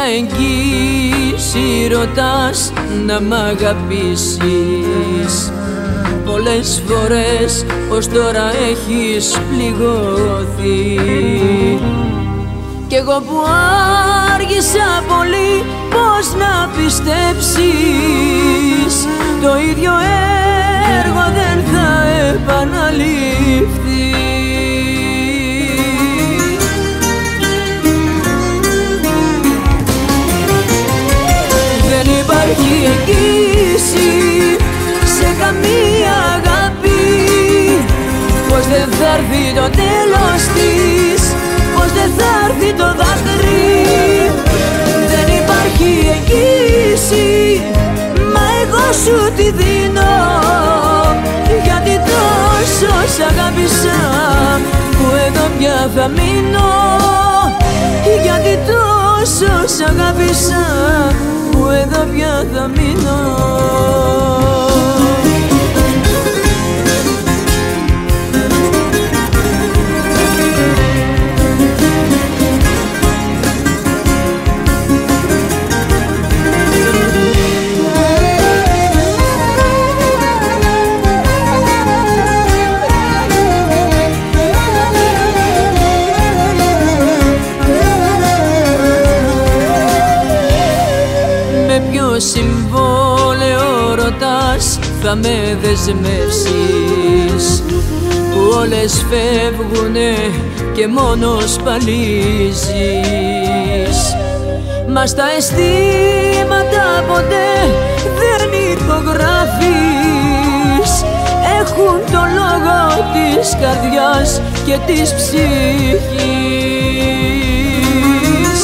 εγγύηση ρωτάς να μ' αγαπήσεις. Πολλές φορές ως τώρα έχεις πληγωθεί κι εγώ που άργησα πολύ πώς να πιστέψεις, το ίδιο έργο δεν θα επαναληφθεί. Δεν υπάρχει εγγύηση σε καμία αγάπη, πως δεν θα έρθει το τέλος της, πως δεν θα έρθει το δάκρυ. Δεν υπάρχει εγγύηση, μα εγώ σου τη δίνω, γιατί τόσο σ' αγάπησα που εδώ πια θα μείνω. Γιατί τόσο σ' αγάπησα που εδώ πια θα μείνω. Συμβόλαιο ρωτάς θα με δεσμεύσεις, που όλες φεύγουνε και μόνο σπαλίζεις. Μα στα αισθήματα ποτέ δεν υπογράφεις, έχουν το λόγο της καρδιάς και της ψυχής.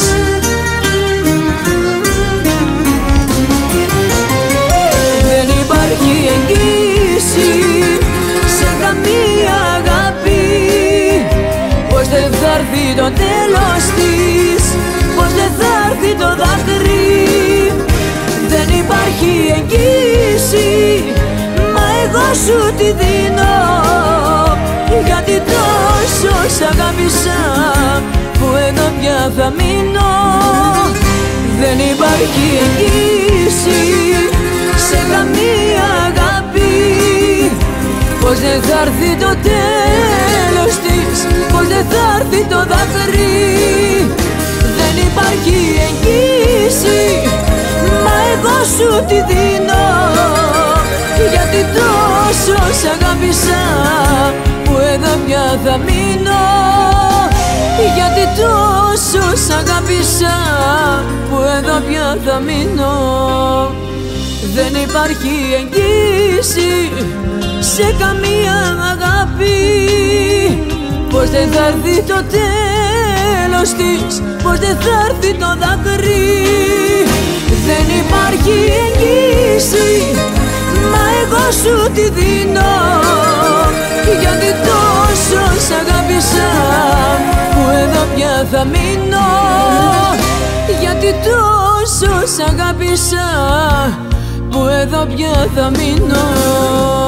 Υπάρχει εγγύηση σε καμία αγάπη, πως δεν θα έρθει το τέλος της, πως δεν θα έρθει το δάκρυ. Δεν υπάρχει εγγύηση, μα εγώ σου τη δίνω, γιατί τόσο σ' αγάπησα που εδώ πια θα μείνω. Δεν υπάρχει εγγύηση σε καμία αγάπη, πως δεν θα έρθει το τέλος της, πως δεν θα έρθει το δάκρυ. Δεν υπάρχει εγγύηση, μα εγώ σου τη δίνω, γιατί τόσο σ' αγάπησα που εδώ πια θα μείνω. Γιατί τόσο σ' αγάπησα που εδώ πια θα μείνω. Δεν υπάρχει εγγύηση σε καμία αγάπη, πως δεν θα έρθει το τέλος της, πως δεν θα έρθει το δάκρυ. Δεν υπάρχει εγγύηση, μα εγώ σου τη δίνω, γιατί τόσο σ' αγάπησα που εδώ πια θα μείνω. Γιατί τόσο σ' αγάπησα που εδώ πια θα μείνω.